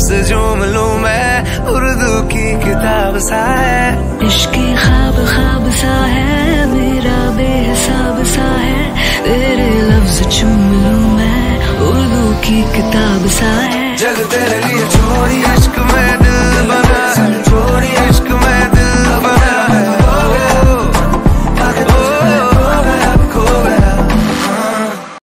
तुझसे झूम लूं मैं, उर्दू की किताब सा है। इश्क़ ख्वाब ख्वाब सा है मेरा, बेहिसाब सा है। तेरे लफ्ज चूम लूं मैं, उर्दू की किताब सा है। जग तेरे लिए